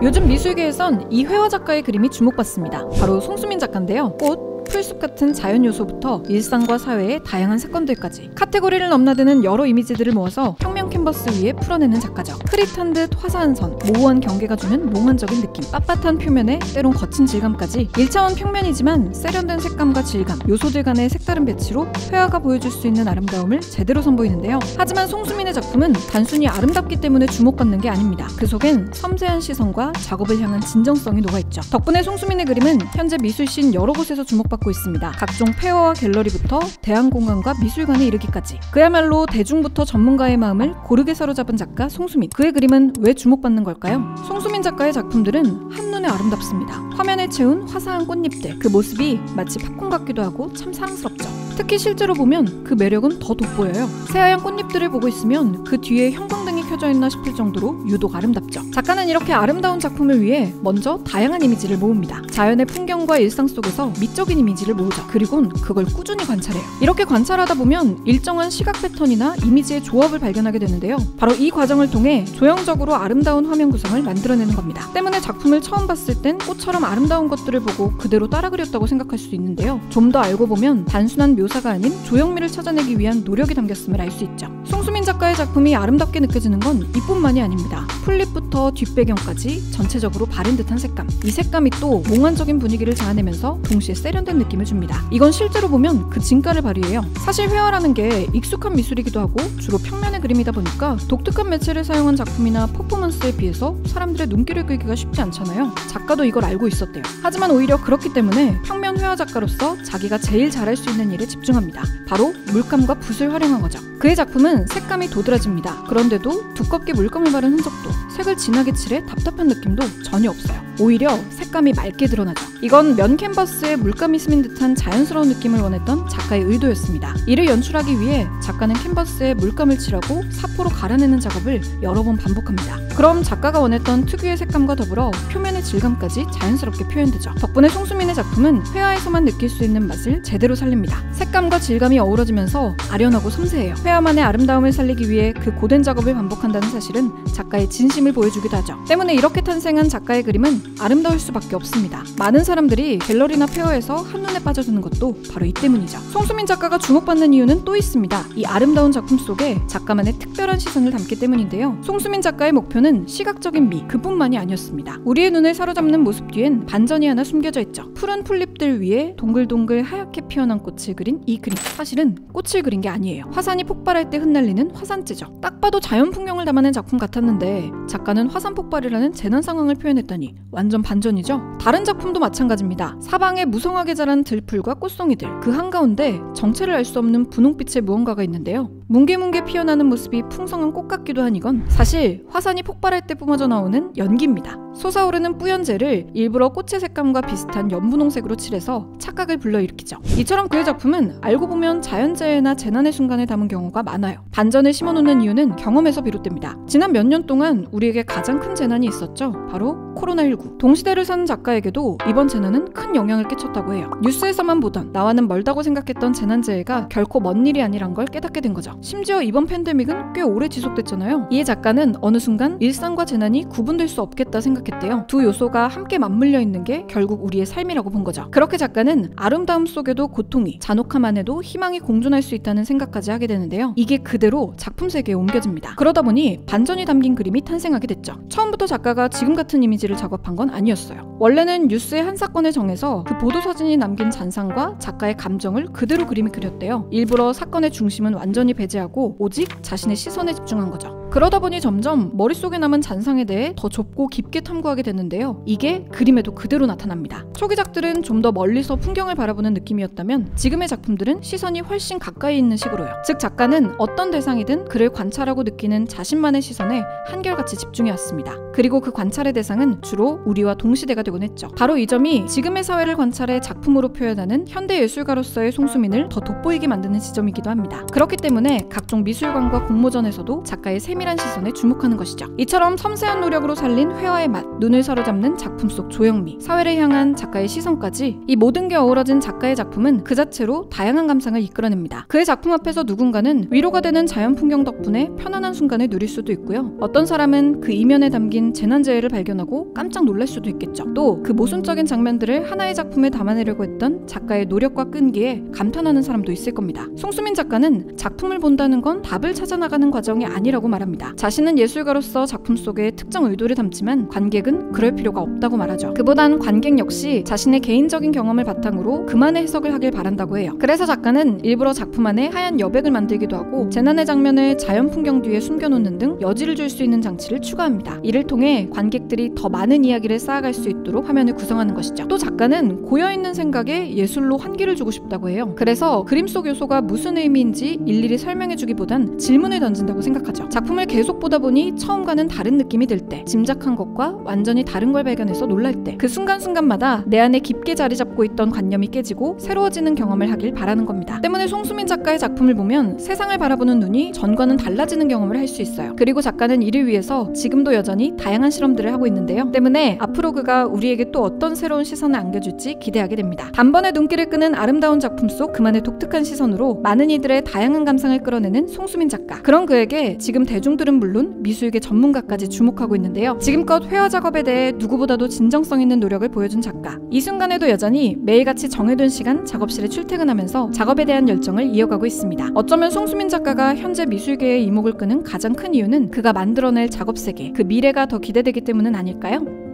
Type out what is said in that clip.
요즘 미술계에선 이 회화 작가의 그림이 주목받습니다. 바로 송수민 작가인데요. 꽃, 풀숲 같은 자연 요소부터 일상과 사회의 다양한 사건들까지 카테고리를 넘나드는 여러 이미지들을 모아서 평면 캔버스 위에 풀어내는 작가죠. 흐릿한 듯 화사한 선, 모호한 경계가 주는 몽환적인 느낌, 빳빳한 표면에 때론 거친 질감까지 1차원 평면이지만 세련된 색감과 질감, 요소들 간의 색다른 배치로 회화가 보여줄 수 있는 아름다움을 제대로 선보이는데요. 하지만 송수민의 작품은 단순히 아름답기 때문에 주목받는 게 아닙니다. 그 속엔 섬세한 시선과 작업을 향한 진정성이 녹아있죠. 덕분에 송수민의 그림은 현재 미술씬 여러 곳에서 주목받고 있습니다. 각종 페어와 갤러리부터 대한공간과 미술관에 이르기까지 그야말로 대중부터 전문가의 마음을 고르게 사로잡은 작가 송수민. 그의 그림은 왜 주목받는 걸까요? 송수민 작가의 작품들은 한눈에 아름답습니다. 화면에 채운 화사한 꽃잎들, 그 모습이 마치 팝콘 같기도 하고 참 사랑스럽죠. 특히 실제로 보면 그 매력은 더 돋보여요. 새하얀 꽃잎들을 보고 있으면 그 뒤에 형광등이 켜져 있나 싶을 정도로 유독 아름답죠. 작가는 이렇게 아름다운 작품을 위해 먼저 다양한 이미지를 모읍니다. 자연의 풍경과 일상 속에서 미적인 이미지를 모으죠. 그리곤 그걸 꾸준히 관찰해요. 이렇게 관찰하다 보면 일정한 시각 패턴이나 이미지의 조합을 발견하게 되는데요. 바로 이 과정을 통해 조형적으로 아름다운 화면 구성을 만들어내는 겁니다. 때문에 작품을 처음 봤을 땐 꽃처럼 아름다운 것들을 보고 그대로 따라 그렸다고 생각할 수 있는데요. 좀 더 알고 보면 단순한 묘사가 아닌 조형미를 찾아내기 위한 노력이 담겼음을 알 수 있죠. 송수민 작가의 작품이 아름답게 느껴지는 건 이뿐만이 아닙니다. 풀잎부터 뒷배경까지 전체적으로 바른 듯한 색감, 이 색감이 또 몽환적인 분위기를 자아내면서 동시에 세련된 느낌을 줍니다. 이건 실제로 보면 그 진가를 발휘해요. 사실 회화라는 게 익숙한 미술이기도 하고 주로 평면의 그림이다 보니까 독특한 매체를 사용한 작품이나 퍼포먼스에 비해서 사람들의 눈길을 끌기가 쉽지 않잖아요. 작가도 이걸 알고 있었대요. 하지만 오히려 그렇기 때문에 평면 회화 작가로서 자기가 제일 잘할 수 있는 일에 집중합니다. 바로 물감과 붓을 활용한 거죠. 그의 작품은 색감이 도드라집니다. 그런데도 두껍게 물감을 바른 흔적도, 색을 진하게 칠해 답답한 느낌도 전혀 없어요. 오히려 색감이 맑게 드러나죠. 이건 면 캔버스에 물감이 스민 듯한 자연스러운 느낌을 원했던 작가의 의도였습니다. 이를 연출하기 위해 작가는 캔버스에 물감을 칠하고 사포로 갈아내는 작업을 여러 번 반복합니다. 그럼 작가가 원했던 특유의 색감과 더불어 표면의 질감까지 자연스럽게 표현되죠. 덕분에 송수민의 작품은 회화에서만 느낄 수 있는 맛을 제대로 살립니다. 색감과 질감이 어우러지면서 아련하고 섬세해요. 회화만의 아름다움을 살리기 위해 그 고된 작업을 반복한다는 사실은 작가의 진심을 보여주기도 하죠. 때문에 이렇게 탄생한 작가의 그림은 아름다울 수밖에 없습니다. 많은 사람들이 갤러리나 페어에서 한눈에 빠져드는 것도 바로 이 때문이죠. 송수민 작가가 주목받는 이유는 또 있습니다. 이 아름다운 작품 속에 작가만의 특별한 시선을 담기 때문인데요. 송수민 작가의 목표는 시각적인 미, 그뿐만이 아니었습니다. 우리의 눈을 사로잡는 모습 뒤엔 반전이 하나 숨겨져 있죠. 푸른 풀잎들 위에 동글동글 하얗게 피어난 꽃을 그린 이 그림. 사실은 꽃을 그린 게 아니에요. 화산이 폭발할 때 흩날리는 화산재죠. 딱 봐도 자연 풍경을 담아낸 작품 같았는데 작가는 화산 폭발이라는 재난 상황을 표현했다니 완전 반전이죠. 다른 작품도 마찬가지입니다. 사방에 무성하게 자란 들풀과 꽃송이들, 그 한가운데 정체를 알 수 없는 분홍빛의 무언가가 있는데요. 뭉게뭉게 피어나는 모습이 풍성한 꽃 같기도 한 이건 사실 화산이 폭발할 때 뿜어져 나오는 연기입니다. 솟아오르는 뿌연재를 일부러 꽃의 색감과 비슷한 연분홍색으로 칠해서 착각을 불러일으키죠. 이처럼 그의 작품은 알고 보면 자연재해나 재난의 순간을 담은 경우가 많아요. 반전을 심어놓는 이유는 경험에서 비롯됩니다. 지난 몇 년 동안 우리에게 가장 큰 재난이 있었죠. 바로 코로나19. 동시대를 사는 작가에게도 이번 재난은 큰 영향을 끼쳤다고 해요. 뉴스에서만 보던, 나와는 멀다고 생각했던 재난재해가 결코 먼 일이 아니란 걸 깨닫게 된 거죠. 심지어 이번 팬데믹은 꽤 오래 지속됐잖아요. 이에 작가는 어느 순간 일상과 재난이 구분될 수 없겠다 생각했대요. 두 요소가 함께 맞물려 있는 게 결국 우리의 삶이라고 본 거죠. 그렇게 작가는 아름다움 속에도 고통이, 잔혹함 안에도 희망이 공존할 수 있다는 생각까지 하게 되는데요. 이게 그대로 작품 세계에 옮겨집니다. 그러다 보니 반전이 담긴 그림이 탄생하게 됐죠. 처음부터 작가가 지금 같은 이미지를 작업한 건 아니었어요. 원래는 뉴스의 한 사건을 정해서 그 보도사진이 남긴 잔상과 작가의 감정을 그대로 그림에 그렸대요. 일부러 사건의 중심은 완전히 배제하고 오직 자신의 시선에 집중한 거죠. 그러다 보니 점점 머릿속에 남은 잔상에 대해 더 좁고 깊게 탐구하게 됐는데요. 이게 그림에도 그대로 나타납니다. 초기작들은 좀 더 멀리서 풍경을 바라보는 느낌이었다면 지금의 작품들은 시선이 훨씬 가까이 있는 식으로요. 즉 작가는 어떤 대상이든 그를 관찰하고 느끼는 자신만의 시선에 한결같이 집중해왔습니다. 그리고 그 관찰의 대상은 주로 우리와 동시대가 되곤 했죠. 바로 이 점이 지금의 사회를 관찰해 작품으로 표현하는 현대 예술가로서의 송수민을 더 돋보이게 만드는 지점이기도 합니다. 그렇기 때문에 각종 미술관과 공모전에서도 작가의 세밀한 세밀한 시선에 주목하는 것이죠. 이처럼 섬세한 노력으로 살린 회화의 맛, 눈을 사로잡는 작품 속 조형미, 사회를 향한 작가의 시선까지 이 모든 게 어우러진 작가의 작품은 그 자체로 다양한 감상을 이끌어냅니다. 그의 작품 앞에서 누군가는 위로가 되는 자연 풍경 덕분에 편안한 순간을 누릴 수도 있고요. 어떤 사람은 그 이면에 담긴 재난재해를 발견하고 깜짝 놀랄 수도 있겠죠. 또 그 모순적인 장면들을 하나의 작품에 담아내려고 했던 작가의 노력과 끈기에 감탄하는 사람도 있을 겁니다. 송수민 작가는 작품을 본다는 건 답을 찾아나가는 과정이 아니라고 말합니다. 자신은 예술가로서 작품 속에 특정 의도를 담지만 관객은 그럴 필요가 없다고 말하죠. 그보단 관객 역시 자신의 개인적인 경험을 바탕으로 그만의 해석을 하길 바란다고 해요. 그래서 작가는 일부러 작품 안에 하얀 여백을 만들기도 하고 재난의 장면을 자연 풍경 뒤에 숨겨놓는 등 여지를 줄 수 있는 장치를 추가합니다. 이를 통해 관객들이 더 많은 이야기를 쌓아갈 수 있도록 화면을 구성하는 것이죠. 또 작가는 고여있는 생각에 예술로 환기를 주고 싶다고 해요. 그래서 그림 속 요소가 무슨 의미인지 일일이 설명해주기보단 질문을 던진다고 생각하죠. 작품을 계속 보다 보니 처음과는 다른 느낌이 들 때, 짐작한 것과 완전히 다른 걸 발견해서 놀랄 때, 그 순간순간마다 내 안에 깊게 자리 잡고 있던 관념이 깨지고 새로워지는 경험을 하길 바라는 겁니다. 때문에 송수민 작가의 작품을 보면 세상을 바라보는 눈이 전과는 달라지는 경험을 할 수 있어요. 그리고 작가는 이를 위해서 지금도 여전히 다양한 실험들을 하고 있는데요. 때문에 앞으로 그가 우리에게 또 어떤 새로운 시선을 안겨줄지 기대하게 됩니다. 단번에 눈길을 끄는 아름다운 작품 속 그만의 독특한 시선으로 많은 이들의 다양한 감상을 끌어내는 송수민 작가. 그런 그에게 지금 대중들은 물론 미술계 전문가까지 주목하고 있는데요. 지금껏 회화 작업에 대해 누구보다도 진정성 있는 노력을 보여준 작가. 이 순간에도 여전히 매일같이 정해둔 시간 작업실에 출퇴근하면서 작업에 대한 열정을 이어가고 있습니다. 어쩌면 송수민 작가가 현재 미술계의 이목을 끄는 가장 큰 이유는 그가 만들어낼 작업 세계, 그 미래가 더 기대되기 때문은 아닐까요?